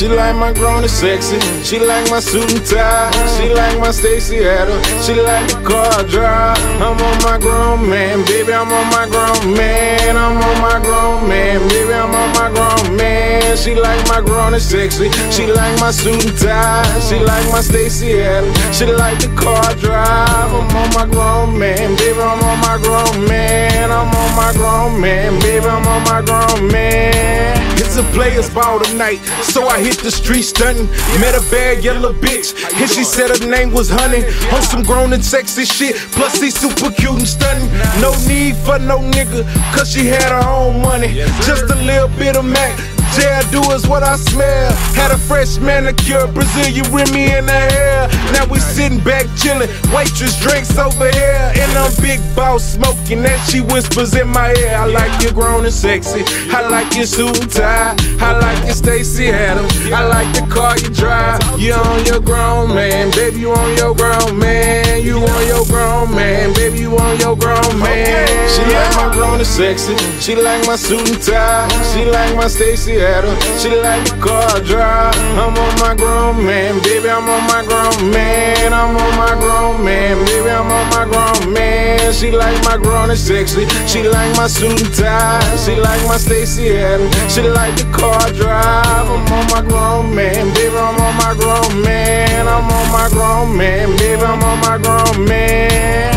She like my grown and sexy. She like my suit and tie. She like my Stacy Adams. She like the car I drive. I'm on my grown man, baby. I'm on my grown man. I'm on my grown man, baby. I'm on my grown man. She like my grown and sexy. She like my suit and tie. She like my Stacy Adams. She like the car I drive. I'm on my grown man, baby. I'm on my grown man. I'm on my grown man, baby. I'm on my grown man. It's a player's ball tonight, so I hit the street stunting. Met a bad yellow bitch, and she said her name was Honey. On some grown and sexy shit, plus she super cute and stunning. No need for no nigga, cause she had her own money. Just a little bit of Mac. I do is what I smell. Had a fresh manicure, Brazilian Remy in the hair. Now we sitting back chillin', waitress drinks over here. And I'm big boss smoking that she whispers in my ear. I like you grown and sexy, I like your suit and tie, I like your Stacy Adams, I like the car you drive. You on your grown man, baby, you on your grown man. You on your grown man, baby, you on your grown man. She like my grown and sexy, she like my suit and tie, she like my Stacy Adams, she like the car I drive. I'm on my grown man, baby, I'm on my grown man. I'm on my grown man, baby, I'm on my grown man. She like my grown and sexy, she like my suit and tie, she like my Stacy Adams, she like the car I drive. I'm on my grown man, baby, I'm on my grown man. I'm on my grown man, baby, I'm on my grown man.